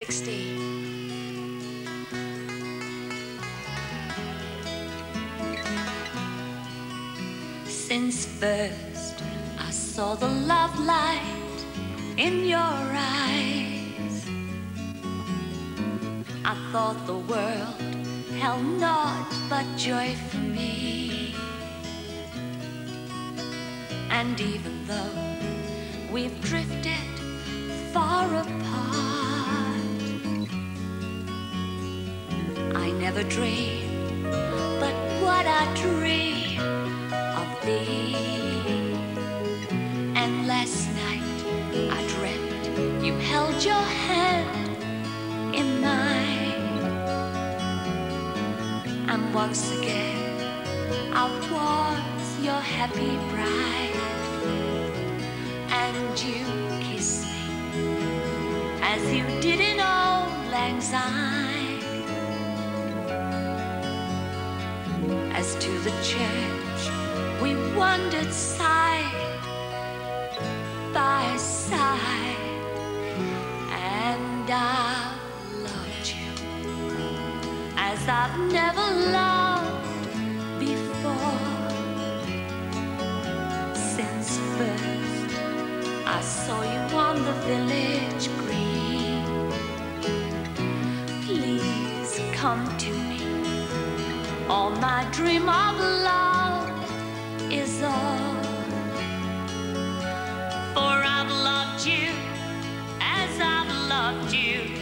60. Since first I saw the love light in your eyes, I thought the world held naught but joy for me. And even though we've drifted far apart, I never dreamed but what I dream of thee. And last night I dreamt you held your hand in mine, and once again I was your happy bride. And you kissed me as you did in old lang syne. As to the church we wandered side by side, and I loved you as I've never loved before. Since first I saw you on the village green, please come to me, all my dream of love is all. For I've loved you as I've loved you